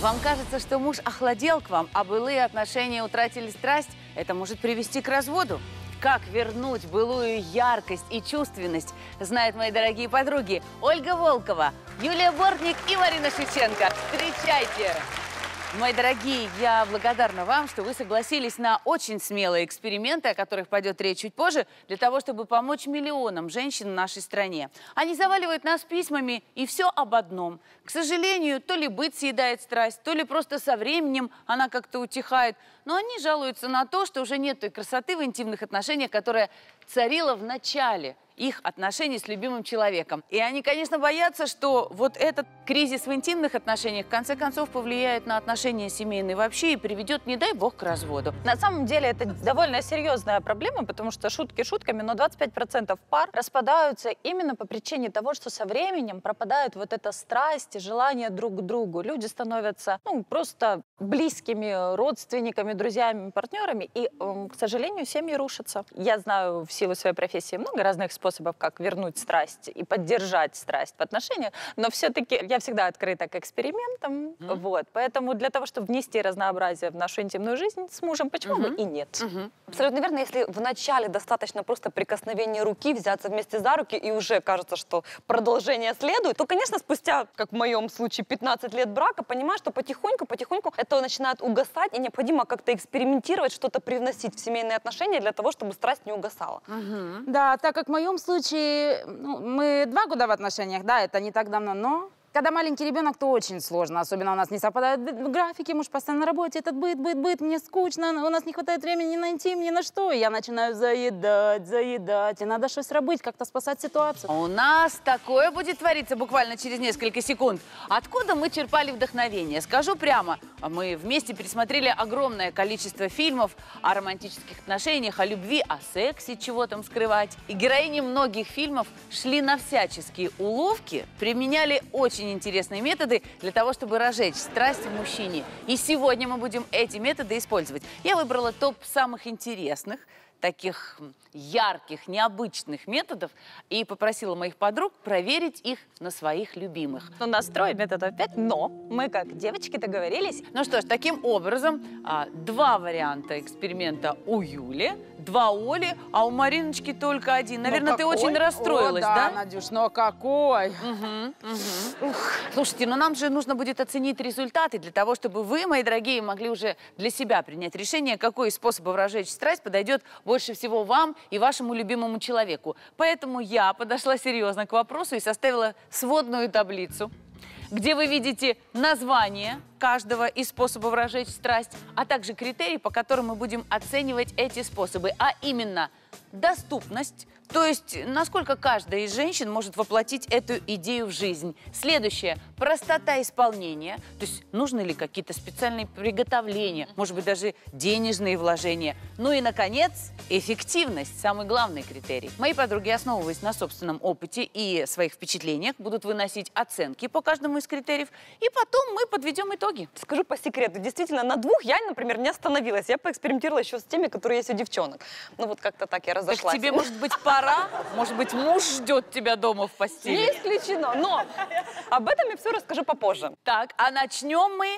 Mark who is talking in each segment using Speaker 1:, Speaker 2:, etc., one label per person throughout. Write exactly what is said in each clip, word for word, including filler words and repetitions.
Speaker 1: Вам кажется, что муж охладел к вам, а былые отношения утратили страсть? Это может привести к разводу. Как вернуть былую яркость и чувственность, знают мои дорогие подруги Ольга Волкова, Юлия Бортник и Марина Шевченко. Встречайте! Мои дорогие, я благодарна вам, что вы согласились на очень смелые эксперименты, о которых пойдет речь чуть позже, для того, чтобы помочь миллионам женщин в нашей стране. Они заваливают нас письмами, и все об одном. К сожалению, то ли быт съедает страсть, то ли просто со временем она как-то утихает. Но они жалуются на то, что уже нет той красоты в интимных отношениях, которая царила в начале их отношений с любимым человеком. И они, конечно, боятся, что вот этот кризис в интимных отношениях в конце концов повлияет на отношения семейные вообще и приведет, не дай бог, к разводу.
Speaker 2: На самом деле это довольно серьезная проблема, потому что шутки шутками, но двадцать пять процентов пар распадаются именно по причине того, что со временем пропадает вот эта страсть и желание друг к другу. Люди становятся, ну, просто близкими родственниками, друзьями, партнерами, и, к сожалению, семьи рушатся. Я знаю в силу своей профессии много разных способов, как вернуть страсть и поддержать страсть в отношениях, но все-таки я всегда открыта к экспериментам, mm-hmm. вот, поэтому для того, чтобы внести разнообразие в нашу интимную жизнь с мужем, почему mm-hmm. бы и нет?
Speaker 3: Mm-hmm. Абсолютно верно, если в начале достаточно просто прикосновения руки, взяться вместе за руки, и уже кажется, что продолжение следует, то, конечно, спустя, как в моем случае, пятнадцать лет брака, понимаешь, что потихоньку-потихоньку это начинает угасать, и необходимо как-то экспериментировать, что-то привносить в семейные отношения для того, чтобы страсть не угасала.
Speaker 4: Mm-hmm. Да, так как в моем случае, ну, мы два года в отношениях, да, это не так давно, но когда маленький ребенок, то очень сложно, особенно у нас не совпадают графики, муж постоянно на работе, этот быт, быт, быт, мне скучно, у нас не хватает времени на интим, ни на что, и я начинаю заедать, заедать, и надо что-то работать, как-то спасать ситуацию.
Speaker 1: У нас такое будет твориться буквально через несколько секунд. Откуда мы черпали вдохновение? Скажу прямо, мы вместе пересмотрели огромное количество фильмов о романтических отношениях, о любви, о сексе, чего там скрывать. И героини многих фильмов шли на всяческие уловки, применяли очень интересные методы для того, чтобы разжечь страсть в мужчине. И сегодня мы будем эти методы использовать. Я выбрала топ самых интересных, таких ярких, необычных методов и попросила моих подруг проверить их на своих любимых.
Speaker 2: Ну, настрой методов пять, но мы, как девочки, договорились.
Speaker 1: Ну что ж, таким образом, два варианта эксперимента у Юли, два у Оли, а у Мариночки только один. Наверное, ты очень расстроилась,
Speaker 4: О, да?
Speaker 1: да?
Speaker 4: Надюш, но какой?
Speaker 1: Угу, угу. Слушайте, ну нам же нужно будет оценить результаты для того, чтобы вы, мои дорогие, могли уже для себя принять решение, какой из способов разжечь страсть подойдет больше всего вам и вашему любимому человеку. Поэтому я подошла серьезно к вопросу и составила сводную таблицу, где вы видите название каждого из способов разжечь страсть, а также критерии, по которым мы будем оценивать эти способы, а именно доступность, то есть насколько каждая из женщин может воплотить эту идею в жизнь. Следующее – простота исполнения, то есть нужны ли какие-то специальные приготовления, может быть, даже денежные вложения. Ну и, наконец, эффективность – самый главный критерий. Мои подруги, основываясь на собственном опыте и своих впечатлениях, будут выносить оценки по каждому из критериев, и потом мы подведем итоги.
Speaker 3: Скажу по секрету, действительно, на двух я, например, не остановилась. Я поэкспериментировала еще с теми, которые есть у девчонок. Ну вот как-то так я разошлась.
Speaker 1: Так тебе, может быть, пора? Может быть, муж ждет тебя дома в постели?
Speaker 3: Не исключено, но об этом я все расскажу попозже.
Speaker 1: Так, а начнем мы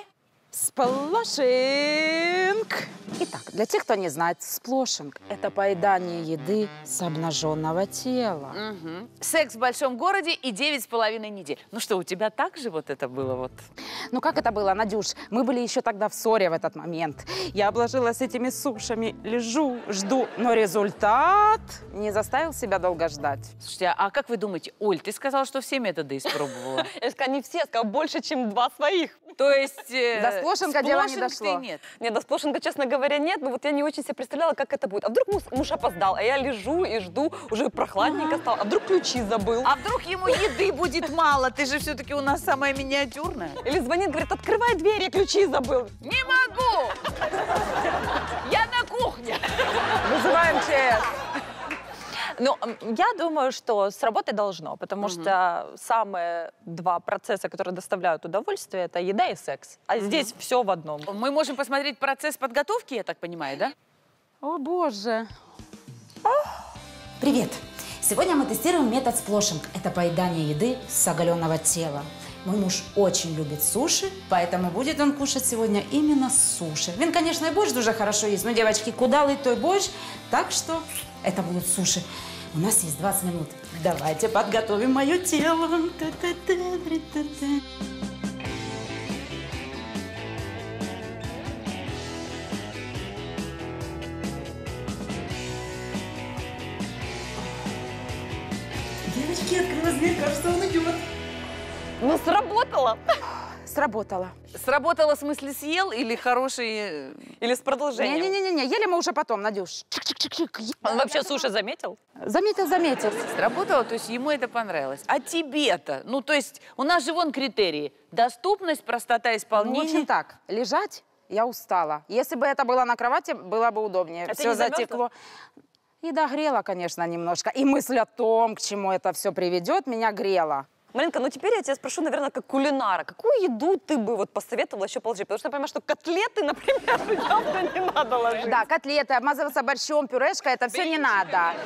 Speaker 4: Сплошинг. Итак, для тех, кто не знает, сплошинг – это поедание еды с обнаженного тела.
Speaker 1: Угу. Секс в большом городе и девять с половиной недель. Ну что, у тебя так же вот это было вот?
Speaker 4: Ну как это было, Надюш? Мы были еще тогда в ссоре в этот момент. Я обложилась этими сушами, лежу, жду, но результат не заставил себя долго ждать.
Speaker 1: Слушайте, а как вы думаете, Оль, ты сказала, что все методы испробовала?
Speaker 3: Я сказала, не все, я сказала, больше, чем два своих.
Speaker 1: То есть э,
Speaker 4: до сплошинга дело не дошло?
Speaker 1: Нет.
Speaker 3: Нет, до сплошинга, честно говоря, нет. Но вот я не очень себе представляла, как это будет. А вдруг муж, муж опоздал, а я лежу и жду, уже прохладненько стало. А вдруг ключи забыл?
Speaker 1: А вдруг ему еды будет мало? Ты же все-таки у нас самая миниатюрная.
Speaker 3: Или звонит, говорит, открывай дверь, я ключи забыл.
Speaker 1: Не могу! Я на кухне.
Speaker 4: Вызываем ЧС.
Speaker 2: Ну, я думаю, что сработать должно, потому
Speaker 1: Угу.
Speaker 2: что самые два процесса, которые доставляют удовольствие, это еда и секс. А угу. здесь все в одном.
Speaker 1: Мы можем посмотреть процесс подготовки, я так понимаю, да?
Speaker 4: О, боже.
Speaker 5: Привет! Сегодня мы тестируем метод сплошинг. Это поедание еды с оголенного тела.
Speaker 4: Мой муж очень любит суши, поэтому будет он кушать сегодня именно суши. Він, конечно, и борщ дуже хорошо есть, но, девочки, куда лыть той борщ? Так что это будут суши. У нас есть двадцать минут. Давайте подготовим мое тело. Девочки, открылась дверь, кажется, он идет.
Speaker 3: Ну, сработало.
Speaker 4: Сработало.
Speaker 1: Сработало, в смысле, съел или хороший...
Speaker 3: Или с продолжением?
Speaker 4: Не-не-не, ели мы уже потом, Надюш. Чик-чик-чик-чик.
Speaker 2: Он вообще суши заметил?
Speaker 4: Заметил, заметил.
Speaker 1: Сработало, то есть ему это понравилось. А тебе-то? Ну, то есть у нас же вон критерии. Доступность, простота
Speaker 4: Ну, в
Speaker 1: исполнения.
Speaker 4: общем так, лежать я устала. Если бы это было на кровати, было бы удобнее.
Speaker 2: А ты
Speaker 4: Все
Speaker 2: не замерзла?
Speaker 4: затекло. И догрела, конечно, немножко. И мысль о том, к чему это все приведет, меня грела.
Speaker 3: Маринка, ну теперь я тебя спрошу, наверное, как кулинара. Какую еду ты бы вот посоветовала еще положить? Потому что я понимаю, что котлеты, например, явно не надо ложить.
Speaker 4: Да, котлеты, обмазываться борщом, пюрешка, это все не надо.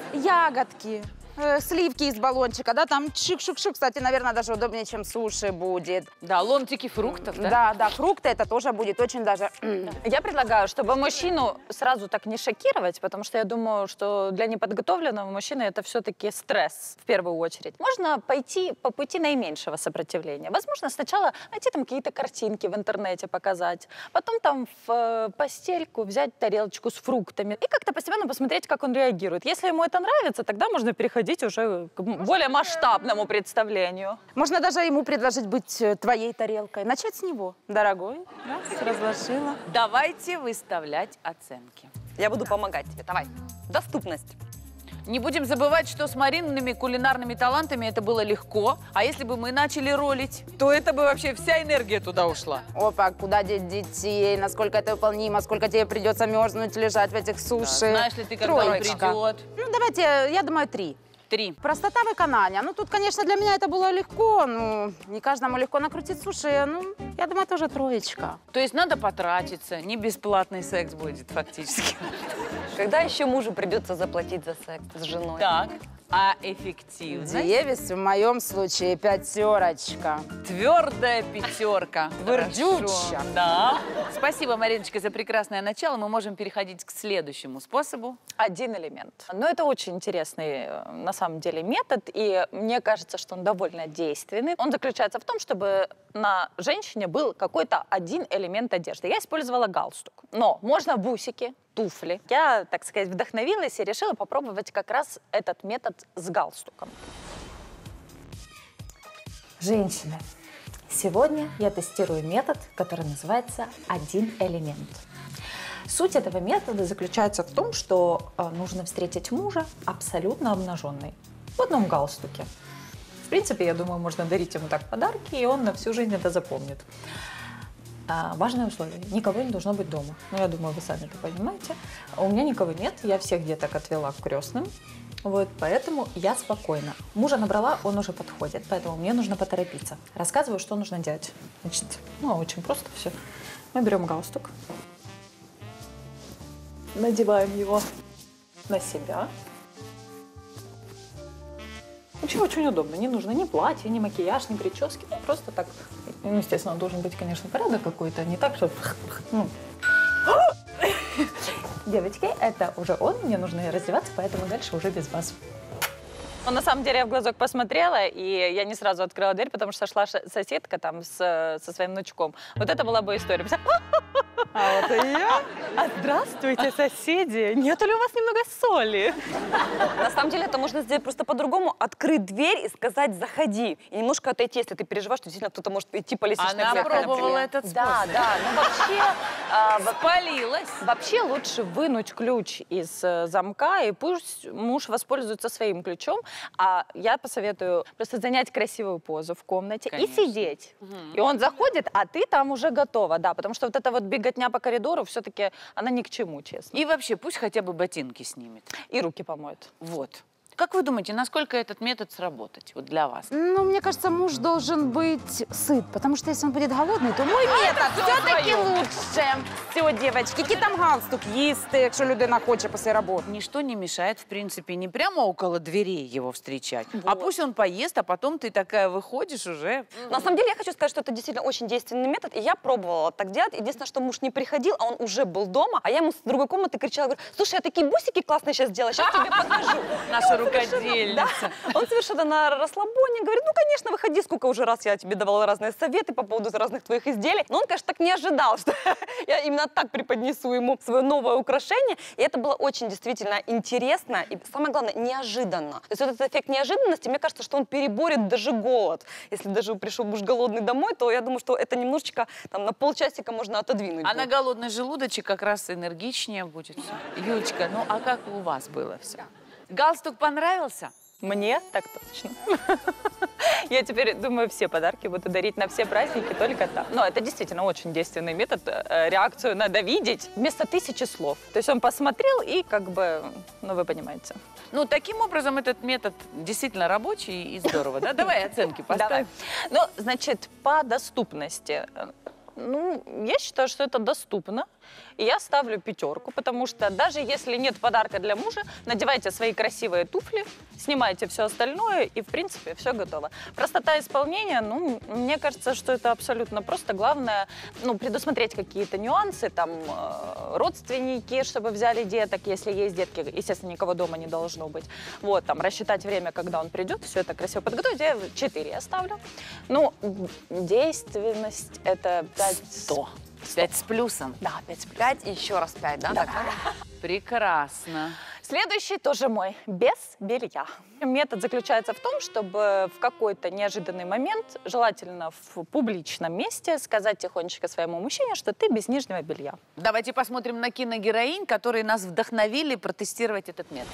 Speaker 4: Ягодки, э, сливки из баллончика, да, там чик-шик-шик. Кстати, наверное, даже удобнее, чем суши будет.
Speaker 1: Да, ломтики фруктов, да?
Speaker 4: Да, да, фрукты это тоже будет очень даже...
Speaker 2: Я предлагаю, чтобы мужчину сразу так не шокировать, потому что я думаю, что для неподготовленного мужчины это все-таки стресс в первую очередь. Можно пойти по пути наименьшего сопротивления. Возможно, сначала найти там какие-то картинки в интернете показать, потом там в э, постельку взять тарелочку с фруктами и как-то постепенно посмотреть, как он реагирует. Если ему это нравится, тогда можно переходить уже к более масштабному представлению.
Speaker 4: Можно даже ему предложить быть э, твоей тарелкой. Начать с него. Дорогой, раз, разложила.
Speaker 1: Давайте выставлять оценки.
Speaker 3: Я буду помогать тебе. Давай. Доступность.
Speaker 1: Не будем забывать, что с Маринными кулинарными талантами это было легко. А если бы мы начали ролить, то это бы вообще вся энергия туда ушла.
Speaker 4: Опа, куда деть детей, насколько это выполнимо, сколько тебе придется мерзнуть, лежать в этих суши.
Speaker 1: Да, знаешь ли ты, когда он
Speaker 4: Троечка.
Speaker 1: придет?
Speaker 4: Ну, давайте, я думаю, три.
Speaker 1: Три.
Speaker 4: Простота виконання. Ну, тут, конечно, для меня это было легко. Ну, не каждому легко накрутить суши. Ну, я думаю, тоже троечка.
Speaker 1: То есть надо потратиться, не бесплатный секс будет фактически.
Speaker 3: Когда еще мужу придется заплатить за секс с женой?
Speaker 1: Так, а эффективность?
Speaker 4: Девять в моем случае пятерочка.
Speaker 1: Твердая пятерка.
Speaker 4: Твердючая.
Speaker 1: Хорошо. Да. Спасибо, Мариночка, за прекрасное начало. Мы можем переходить к следующему способу.
Speaker 2: Один элемент. Но это очень интересный, э, на самом деле, метод, и мне кажется, что он довольно действенный. Он заключается в том, чтобы на женщине был какой-то один элемент одежды. Я использовала галстук, но можно бусики, туфли. Я, так сказать, вдохновилась и решила попробовать как раз этот метод с галстуком.
Speaker 5: Женщины, сегодня я тестирую метод, который называется «один элемент». Суть этого метода заключается в том, что э, нужно встретить мужа абсолютно обнаженной, в одном галстуке. В принципе, я думаю, можно дарить ему так подарки, и он на всю жизнь это запомнит. А, важное условие – никого не должно быть дома. Ну, я думаю, вы сами это понимаете. У меня никого нет, я всех деток отвела к крестным. Вот, поэтому я спокойна. Мужа набрала, он уже подходит, поэтому мне нужно поторопиться. Рассказываю, что нужно делать. Значит, ну, очень просто все. Мы берем галстук, надеваем его на себя. Очень, очень удобно. Не нужно ни платье, ни макияж, ни прически. Ну, просто так. Ну, естественно, должен быть, конечно, порядок какой-то. Не так, что... Ну. Девочки, это уже он. Мне нужно раздеваться, поэтому дальше уже без вас.
Speaker 2: Но на самом деле я в глазок посмотрела, и я не сразу открыла дверь, потому что шла соседка там с, со своим внучком. Вот это была бы история. А вот и я. А здравствуйте, соседи. Нету ли у вас немного соли?
Speaker 3: На самом деле это можно сделать просто по-другому. Открыть дверь и сказать «заходи». И немножко отойти, если ты переживаешь, что действительно кто-то может идти по лестничной
Speaker 1: Она
Speaker 3: клетке,
Speaker 1: пробовала
Speaker 3: например.
Speaker 1: этот способ.
Speaker 2: Да, да, но вообще... а, во-
Speaker 1: Спалилась.
Speaker 2: Вообще лучше вынуть ключ из э, замка, и пусть муж воспользуется своим ключом. А я посоветую просто занять красивую позу в комнате
Speaker 1: Конечно.
Speaker 2: и сидеть. И он заходит, а ты там уже готова, да, потому что вот эта вот беготня по коридору все-таки она ни к чему, честно.
Speaker 1: И вообще, пусть хотя бы ботинки снимет.
Speaker 2: И руки помоет.
Speaker 1: Вот. Как вы думаете, насколько этот метод сработать вот для вас?
Speaker 4: Ну, мне кажется, муж должен быть сыт, потому что если он будет голодный, то мой метод все-таки лучше. Все, девочки, який там галстук їсти, якщо людина хоче після роботи.
Speaker 1: Ничто не мешает, в принципе, не прямо около дверей его встречать, а пусть он поест, а потом ты такая выходишь уже.
Speaker 3: На самом деле, я хочу сказать, что это действительно очень действенный метод, и я пробовала так делать. Единственное, что муж не приходил, а он уже был дома, а я ему с другой комнаты кричала, говорю, слушай, я такие бусики классные сейчас сделала, сейчас тебе покажу.
Speaker 1: Наша рукодельница.
Speaker 3: Да. Он совершенно на расслабоне говорит, ну, конечно, выходи, сколько уже раз я тебе давала разные советы по поводу разных твоих изделий. Но он, конечно, так не ожидал, что я именно так преподнесу ему свое новое украшение. И это было очень действительно интересно и, самое главное, неожиданно. То есть вот этот эффект неожиданности, мне кажется, что он переборет даже голод. Если даже пришел муж голодный домой, то я думаю, что это немножечко там на полчасика можно отодвинуть.
Speaker 1: А на голодный желудочек как раз энергичнее будет. Юлечка, ну а как у вас было все? Галстук понравился?
Speaker 2: Мне так точно. Я теперь, думаю, все подарки буду дарить на все праздники только так. Но это действительно очень действенный метод. Реакцию надо видеть вместо тысячи слов. То есть он посмотрел и как бы, ну вы понимаете.
Speaker 1: Ну, таким образом, этот метод действительно рабочий и здорово, да? Давай оценки поставь.
Speaker 2: Ну, значит, по доступности. Ну, я считаю, что это доступно. И я ставлю пятерку, потому что даже если нет подарка для мужа, надевайте свои красивые туфли, снимайте все остальное, и, в принципе, все готово. Простота исполнения, ну, мне кажется, что это абсолютно просто. Главное, ну, предусмотреть какие-то нюансы, там, родственники, чтобы взяли деток, если есть детки, естественно, никого дома не должно быть. Вот, там, рассчитать время, когда он придет, все это красиво подготовить. Я четыре оставлю. Ну, действенность это пять.
Speaker 1: сто. Пять с плюсом.
Speaker 2: Да, пять с плюсом.
Speaker 3: Пять и еще раз пять, да?
Speaker 2: Да.
Speaker 3: Так?
Speaker 1: Прекрасно.
Speaker 2: Следующий тоже мой, без белья. Метод заключается в том, чтобы в какой-то неожиданный момент, желательно в публичном месте, сказать тихонечко своему мужчине, что ты без нижнего белья.
Speaker 1: Давайте посмотрим на киногероинь, которые нас вдохновили протестировать этот метод.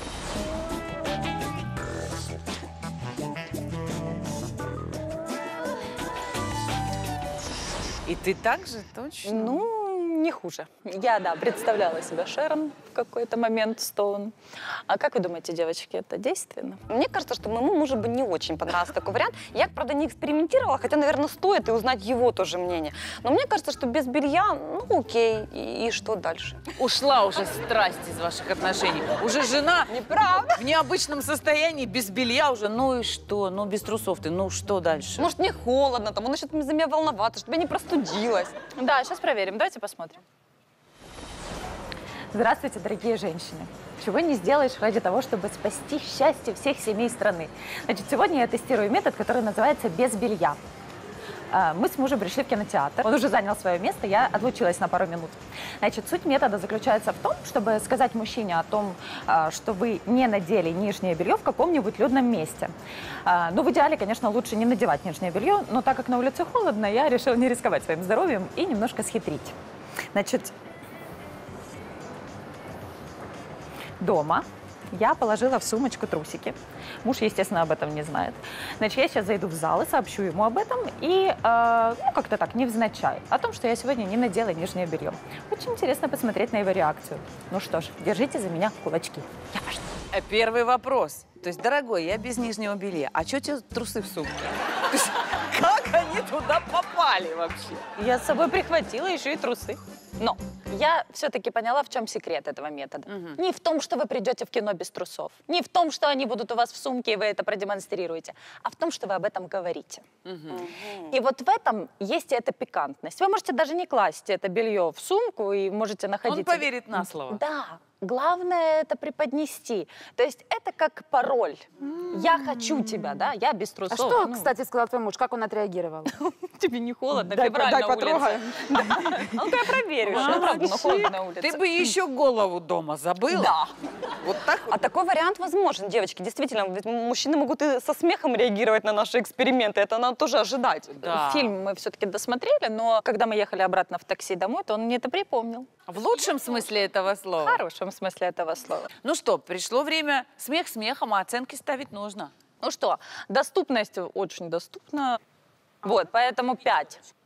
Speaker 1: И ты также точно?
Speaker 2: Ну, не хуже. Я, да, представляла себя Шерон в какой-то момент, Стоун. А как вы думаете, девочки, это действенно?
Speaker 3: Мне кажется, что моему мужу бы не очень понравился такой вариант. Я, правда, не экспериментировала, хотя, наверное, стоит и узнать его тоже мнение. Но мне кажется, что без белья, ну, окей, и, и что дальше?
Speaker 1: Ушла уже страсть из ваших отношений. Уже жена
Speaker 3: Неправда.
Speaker 1: в необычном состоянии, без белья уже. Ну и что? Ну, без трусов ты. Ну, что дальше?
Speaker 3: Может, мне холодно, там, он начнет за меня волноваться, чтобы я не простудилась.
Speaker 2: Да, сейчас проверим. Давайте посмотрим.
Speaker 6: Здравствуйте, дорогие женщины! Чего не сделаешь ради того, чтобы спасти счастье всех семей страны? Значит, сегодня я тестирую метод, который называется «без белья». Мы с мужем пришли в кинотеатр, он уже занял свое место, я отлучилась на пару минут. Значит, суть метода заключается в том, чтобы сказать мужчине о том, что вы не надели нижнее белье в каком-нибудь людном месте. Ну, в идеале, конечно, лучше не надевать нижнее белье, но так как на улице холодно, я решила не рисковать своим здоровьем и немножко схитрить. Значит, дома я положила в сумочку трусики. Муж, естественно, об этом не знает. Значит, я сейчас зайду в зал и сообщу ему об этом. И, э, ну, как-то так, невзначай, о том, что я сегодня не надела нижнее белье. Очень интересно посмотреть на его реакцию. Ну что ж, держите за меня кулачки. Я пошла.
Speaker 1: Первый вопрос. То есть, дорогой, я без нижнего белья. А что тебе трусы в сумке? Как они туда попали вообще?
Speaker 2: Я с собой прихватила еще и трусы. Но я все-таки поняла, в чем секрет этого метода. Угу. Не в том, что вы придете в кино без трусов, не в том, что они будут у вас в сумке, и вы это продемонстрируете, а в том, что вы об этом говорите. Угу. Угу. И вот в этом есть эта пикантность. Вы можете даже не класть это белье в сумку и можете находить...
Speaker 1: Он поверит на слово.
Speaker 2: Да. Главное это преподнести. То есть это как пароль. Mm-hmm. Я хочу тебя, да? Я без трусов.
Speaker 4: А что,
Speaker 2: ну...
Speaker 4: кстати, сказал твой муж? Как он отреагировал?
Speaker 2: Тебе не холодно?
Speaker 4: Дай,
Speaker 2: февраль
Speaker 4: дай
Speaker 2: на
Speaker 4: потрогаем.
Speaker 2: улице. Ну-ка я проверю. Ну правда, но холодно на улице.
Speaker 1: Ты бы еще голову дома забыла?
Speaker 2: Да.
Speaker 1: Вот так вот.
Speaker 3: А такой вариант возможен, девочки. Действительно, ведь мужчины могут и со смехом реагировать на наши эксперименты. Это надо тоже ожидать.
Speaker 1: Да.
Speaker 2: Фильм мы все-таки досмотрели, но когда мы ехали обратно в такси домой, то он мне это припомнил.
Speaker 1: В лучшем смысле этого слова?
Speaker 2: В хорошем смысле этого слова.
Speaker 1: Ну что, пришло время смех смехом, а оценки ставить нужно.
Speaker 2: Ну что, доступность очень доступна. Вот, поэтому пять.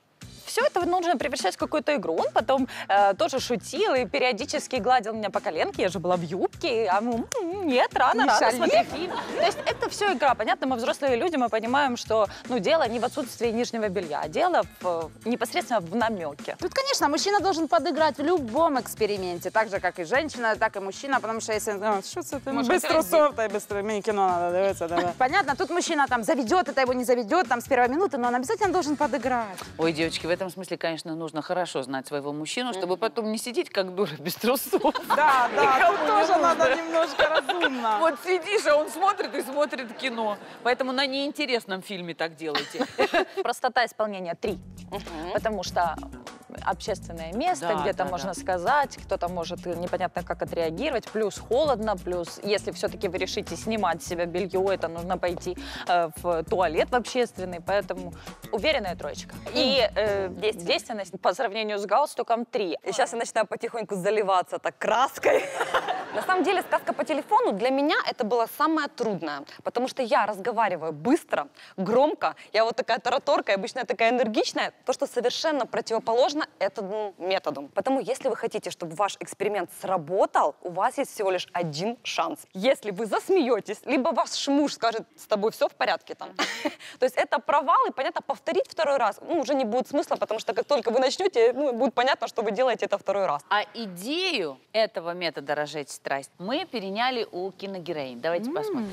Speaker 2: все это нужно превращать в какую-то игру. Он потом э, тоже шутил и периодически гладил меня по коленке. Я же была в юбке, а м -м, нет, рано,
Speaker 4: Не
Speaker 2: рано,
Speaker 4: шали.
Speaker 2: смотри фильм. То есть это все игра. Понятно, мы взрослые люди, мы понимаем, что ну, дело не в отсутствии нижнего белья, а дело в, непосредственно в намеке.
Speaker 4: Тут, конечно, мужчина должен подыграть в любом эксперименте, так же, как и женщина, так и мужчина, потому что если ну, что это
Speaker 2: Может,
Speaker 4: без
Speaker 2: это
Speaker 4: трусов, то и без трусов, мне кино надо дивиться, да. Понятно, тут мужчина там заведет, это его не заведет, там с первой минуты, но он обязательно должен подыграть.
Speaker 1: Ой, девочки, в этом смысле, конечно, нужно хорошо знать своего мужчину, чтобы потом не сидеть как дура без трусов.
Speaker 4: Да, да,
Speaker 1: Никому
Speaker 4: тут
Speaker 1: не
Speaker 4: тоже
Speaker 1: нужно.
Speaker 4: надо немножко разумно.
Speaker 1: Вот сидишь, а он смотрит и смотрит кино. Поэтому на неинтересном фильме так делайте.
Speaker 2: Простота исполнения три. Потому что общественное место,
Speaker 1: Да,
Speaker 2: где-то
Speaker 1: да,
Speaker 2: можно
Speaker 1: да.
Speaker 2: сказать, кто-то может непонятно как отреагировать, плюс холодно, плюс если все-таки вы решите снимать с себя белье, это нужно пойти э, в туалет в общественный, поэтому уверенная троечка. И э, действенность по сравнению с галстуком три.
Speaker 3: И сейчас я начинаю потихоньку заливаться так краской. На самом деле сказка по телефону для меня это было самое трудное, потому что я разговариваю быстро, громко, я вот такая тараторка, обычно я такая энергичная, то, что совершенно противоположно этому методу. Поэтому если вы хотите, чтобы ваш эксперимент сработал, у вас есть всего лишь один шанс. Если вы засмеетесь, либо ваш муж скажет, с тобой все в порядке там, то есть это провал, и понятно, повторить второй раз, ну, уже не будет смысла, потому что как только вы начнете, ну, будет понятно, что вы делаете это второй раз.
Speaker 1: А идею этого метода «Разжечь страсть» мы переняли у киногероинь. Давайте посмотрим.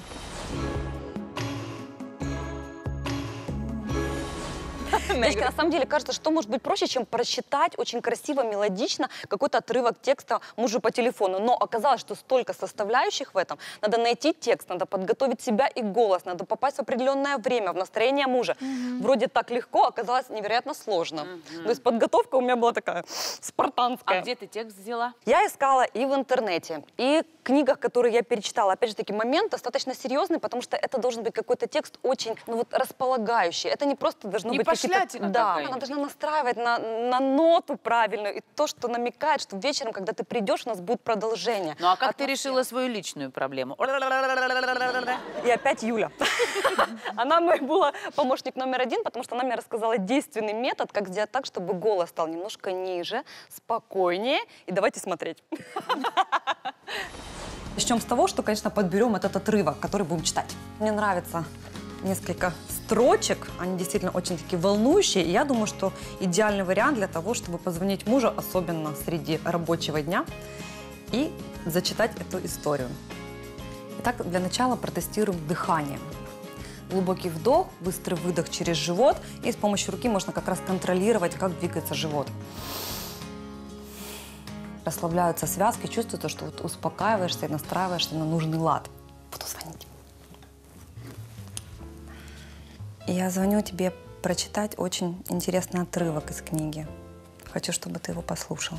Speaker 3: Девочки, на самом деле кажется, что может быть проще, чем прочитать очень красиво, мелодично какой-то отрывок текста мужу по телефону. Но оказалось, что столько составляющих в этом. Надо найти текст, надо подготовить себя и голос, надо попасть в определенное время, в настроение мужа. Mm-hmm. Вроде так легко, оказалось невероятно сложно. Mm-hmm. То есть подготовка у меня была такая спартанская.
Speaker 1: А где ты текст взяла?
Speaker 3: Я искала и в интернете, и в книгах, которые я перечитала. Опять же таки, момент достаточно серьезный, потому что это должен быть какой-то текст очень, ну вот, располагающий. Это не просто должно
Speaker 1: Не
Speaker 3: быть какие-то...
Speaker 1: пошлятина
Speaker 3: Да,
Speaker 1: какая-нибудь.
Speaker 3: она должна настраивать на, на ноту правильную. И то, что намекает, что вечером, когда ты придешь, у нас будет продолжение.
Speaker 1: Ну а как ты
Speaker 3: Атмосфера.
Speaker 1: решила свою личную проблему?
Speaker 3: И опять Юля. Она мой была помощник номер один, потому что она мне рассказала действенный метод, как сделать так, чтобы голос стал немножко ниже, спокойнее. И давайте смотреть. Начнем с того, что, конечно, подберем этот отрывок, который будем читать. Мне нравится несколько строчек, они действительно очень такие волнующие. И я думаю, что идеальный вариант для того, чтобы позвонить мужу, особенно среди рабочего дня, и зачитать эту историю. Итак, для начала протестируем дыхание. Глубокий вдох, быстрый выдох через живот. И с помощью руки можно как раз контролировать, как двигается живот. Расслабляются связки, чувствуется, что вот успокаиваешься и настраиваешься на нужный лад. Буду звонить. Я звоню тебе прочитать очень интересный отрывок из книги. Хочу, чтобы ты его послушал.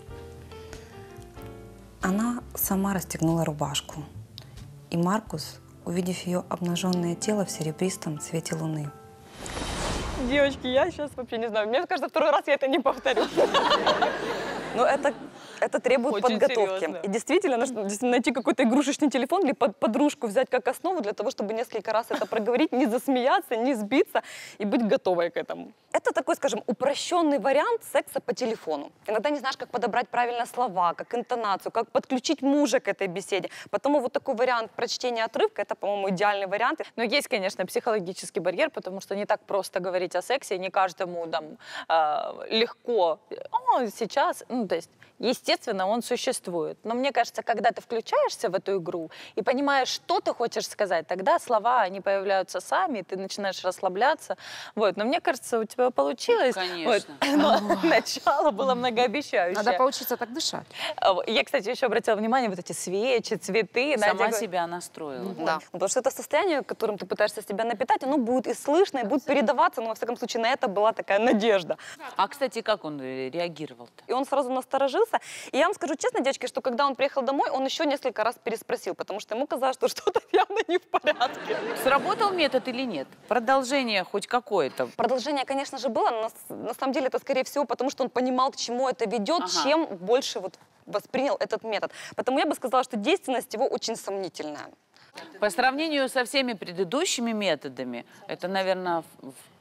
Speaker 3: Она сама расстегнула рубашку. И Маркус, увидев ее обнаженное тело в серебристом свете луны. Девочки, я сейчас вообще не знаю. Мне кажется, второй раз я это не повторю. Но это, это требует
Speaker 2: Очень
Speaker 3: подготовки.
Speaker 2: серьезно.
Speaker 3: И действительно, нужно действительно найти какой-то игрушечный телефон или под, подружку взять как основу для того, чтобы несколько раз это проговорить, не засмеяться, не сбиться и быть готовой к этому. Это такой, скажем, упрощенный вариант секса по телефону. Иногда не знаешь, как подобрать правильно слова, как интонацию, как подключить мужа к этой беседе. Потому вот такой вариант прочтения отрывка, это, по-моему, идеальный вариант.
Speaker 2: Но есть, конечно, психологический барьер, потому что не так просто говорить о сексе, не каждому там э, легко. О, сейчас, ну, то есть, естественно, он существует. Но мне кажется, когда ты включаешься в эту игру и понимаешь, что ты хочешь сказать, тогда слова, они появляются сами, ты начинаешь расслабляться. Вот. Но мне кажется, у тебя получилось.
Speaker 1: Конечно.
Speaker 2: Вот. Начало было многообещающее.
Speaker 4: Надо поучиться так дышать.
Speaker 2: Я, кстати, еще обратила внимание, вот эти свечи, цветы.
Speaker 1: Сама
Speaker 2: Надя...
Speaker 1: себя настроила.
Speaker 3: Да. Потому что это состояние, которым ты пытаешься себя напитать, оно будет и слышно, и будет передаваться, но, во всяком случае, на это была такая надежда.
Speaker 1: А, кстати, как он реагировал-то?
Speaker 3: И он сразу насторожился. И я вам скажу честно, девочки, что когда он приехал домой, он еще несколько раз переспросил, потому что ему казалось, что что-то явно не в порядке.
Speaker 1: Сработал метод или нет? Продолжение хоть какое-то?
Speaker 3: Продолжение, конечно же, было, но на, на самом деле это, скорее всего, потому что он понимал, к чему это ведет,
Speaker 1: Ага.
Speaker 3: чем больше вот воспринял этот метод. Поэтому я бы сказала, что действенность его очень сомнительная.
Speaker 1: По сравнению со всеми предыдущими методами, это, наверное, в,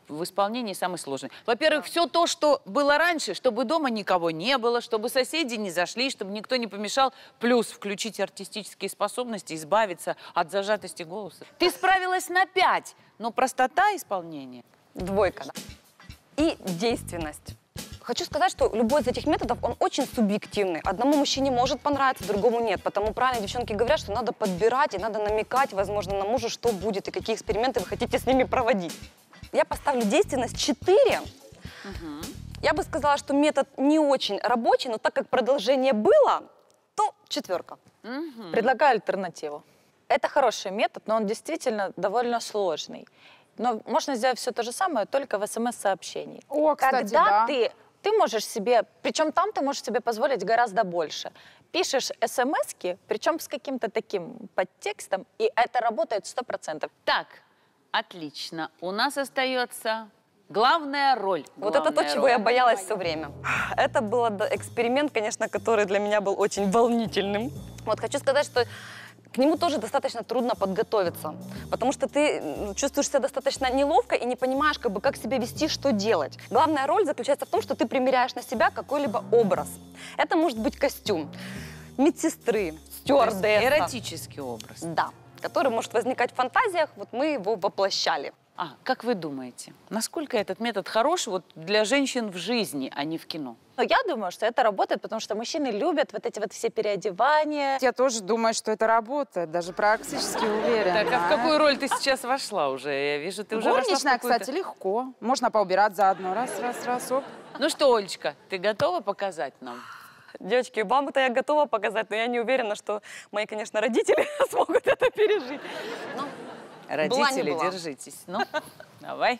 Speaker 1: в исполнении самый сложный. Во-первых, все то, что было раньше, чтобы дома никого не было, чтобы соседи не зашли, чтобы никто не помешал, плюс включить артистические способности, избавиться от зажатости голоса. Ты справилась на пять, но простота исполнения.
Speaker 3: Двойка, да. И действенность. Хочу сказать, что любой из этих методов, он очень субъективный. Одному мужчине может понравиться, другому нет. Потому правильно девчонки говорят, что надо подбирать и надо намекать, возможно, на мужа, что будет и какие эксперименты вы хотите с ними проводить. Я поставлю действенность четыре. Угу. Я бы сказала, что метод не очень рабочий, но так как продолжение было, то четверка.
Speaker 2: Угу. Предлагаю альтернативу. Это хороший метод, но он действительно довольно сложный. Но можно сделать все то же самое, только в смс-сообщении.
Speaker 4: О, кстати,
Speaker 2: Когда
Speaker 4: да.
Speaker 2: ты, ты можешь себе, причем там ты можешь себе позволить гораздо больше. Пишешь смс-ки, причем с каким-то таким подтекстом, и это работает сто процентов.
Speaker 1: Так, отлично. У нас остается главная роль.
Speaker 3: Вот
Speaker 1: главная
Speaker 3: это то, чего
Speaker 1: роль.
Speaker 3: я боялась все время. Это был эксперимент, конечно, который для меня был очень волнительным. Вот хочу сказать, что к нему тоже достаточно трудно подготовиться, потому что ты чувствуешь себя достаточно неловко и не понимаешь, как бы, как себя вести, что делать. Главная роль заключается в том, что ты примеряешь на себя какой-либо образ. Это может быть костюм медсестры, стюардесса.
Speaker 1: Эротический образ.
Speaker 3: Да, который может возникать в фантазиях, вот мы его воплощали.
Speaker 1: А, как вы думаете, насколько этот метод хорош вот для женщин в жизни, а не в кино?
Speaker 2: Но я думаю, что это работает, потому что мужчины любят вот эти вот все переодевания.
Speaker 4: Я тоже думаю, что это работает, даже практически уверена.
Speaker 1: Так, а в какую роль ты сейчас вошла уже? Я вижу, ты уже вошла в
Speaker 4: Горничная,
Speaker 1: какую-то...
Speaker 4: кстати, легко. Можно поубирать заодно. Раз, раз, раз, оп.
Speaker 1: Ну что, Олечка, ты готова показать нам?
Speaker 3: Девочки, вам это я готова показать, но я не уверена, что мои, конечно, родители смогут это пережить. Но
Speaker 1: Родители,
Speaker 3: была, была.
Speaker 1: держитесь. Ну, давай.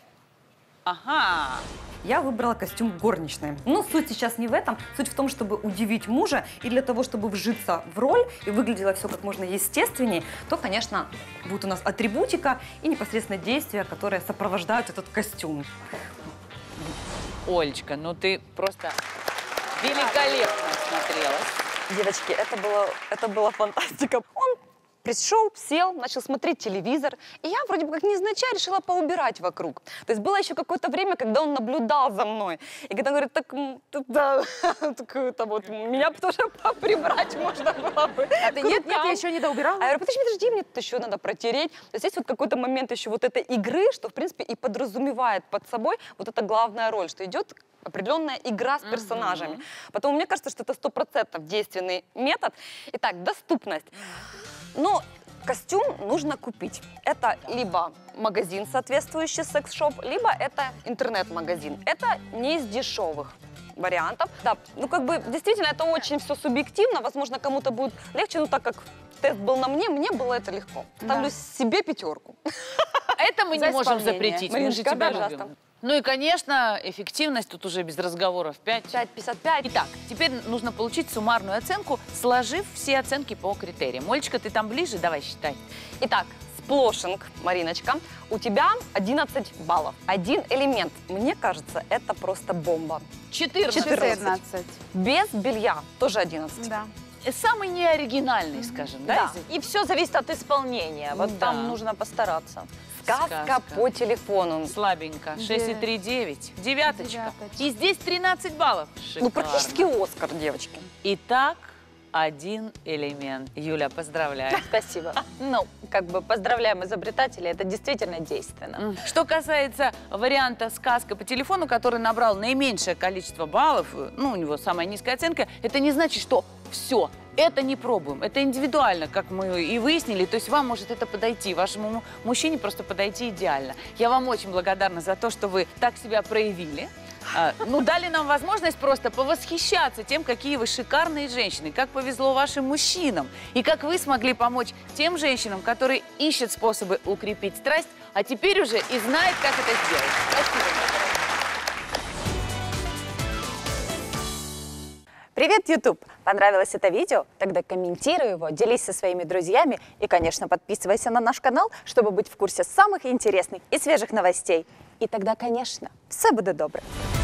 Speaker 1: Ага.
Speaker 3: Я выбрала костюм горничной. Но суть сейчас не в этом. Суть в том, чтобы удивить мужа и для того, чтобы вжиться в роль и выглядело все как можно естественнее, то, конечно, будет у нас атрибутика и непосредственно действия, которые сопровождают этот костюм.
Speaker 1: Олечка, ну ты просто великолепно смотрелась.
Speaker 3: Девочки, это было, это была фантастика. Он пришел, сел, начал смотреть телевизор, и я вроде бы как невзначай решила поубирать вокруг. То есть было еще какое-то время, когда он наблюдал за мной. И когда он говорит, так, да, так, вот, меня бы тоже прибрать можно было бы.
Speaker 4: А ты нет, нет, я еще не доубирала.
Speaker 3: А я говорю, подожди, подожди, мне тут еще надо протереть. То есть есть вот какой-то момент еще вот этой игры, что, в принципе, и подразумевает под собой вот эта главная роль, что идет определенная игра с персонажами. Uh-huh. Поэтому мне кажется, что это сто процентов действенный метод. Итак, доступность. Но костюм нужно купить. Это либо магазин, соответствующий секс-шоп, либо это интернет-магазин. Это не из дешевых вариантов. Да, ну как бы действительно это очень все субъективно. Возможно, кому-то будет легче, но так как тест был на мне, мне было это легко. Ставлю
Speaker 4: Да.
Speaker 3: себе пятерку.
Speaker 1: Это мы не
Speaker 3: За
Speaker 1: можем
Speaker 3: исполнение.
Speaker 1: запретить, мы же
Speaker 3: Мариночка,
Speaker 1: тебя
Speaker 3: пожалуйста.
Speaker 1: любим. Ну и, конечно, эффективность тут уже без разговоров. пять.
Speaker 3: пять пятьдесят пять.
Speaker 1: Итак, теперь нужно получить суммарную оценку, сложив все оценки по критериям. Олечка, ты там ближе? Давай считай.
Speaker 3: Итак, сплошинг, Мариночка, у тебя одиннадцать баллов. Один элемент. Мне кажется, это просто бомба.
Speaker 1: четырнадцать.
Speaker 4: четырнадцать.
Speaker 3: Без белья тоже одиннадцать.
Speaker 4: Да.
Speaker 1: Самый неоригинальный, скажем, да?
Speaker 2: Да,
Speaker 1: из-
Speaker 2: и все зависит от исполнения. Вот
Speaker 1: Да.
Speaker 2: там нужно постараться.
Speaker 3: Сказка,
Speaker 1: Сказка.
Speaker 3: по телефону.
Speaker 1: Слабенько. шесть и три, девять. Девяточка.
Speaker 4: Девяточка.
Speaker 1: И здесь тринадцать баллов.
Speaker 3: Ну,
Speaker 1: Шикарно.
Speaker 3: практически Оскар, девочки.
Speaker 1: Итак, один элемент. Юля, поздравляю.
Speaker 2: Спасибо. Ну, как бы поздравляем изобретателей, это действительно действенно.
Speaker 1: Что касается варианта «Сказка по телефону», который набрал наименьшее количество баллов, ну, у него самая низкая оценка, это не значит, что все, это не пробуем. Это индивидуально, как мы и выяснили. То есть вам может это подойти, вашему му- мужчине просто подойти идеально. Я вам очень благодарна за то, что вы так себя проявили. А, ну, дали нам возможность просто повосхищаться тем, какие вы шикарные женщины, как повезло вашим мужчинам, и как вы смогли помочь тем женщинам, которые ищут способы укрепить страсть, а теперь уже и знают, как это сделать. Спасибо.
Speaker 2: Привет, YouTube! Понравилось это видео? Тогда комментируй его, делись со своими друзьями и, конечно, подписывайся на наш канал, чтобы быть в курсе самых интересных и свежих новостей. И тогда, конечно, все будет добре.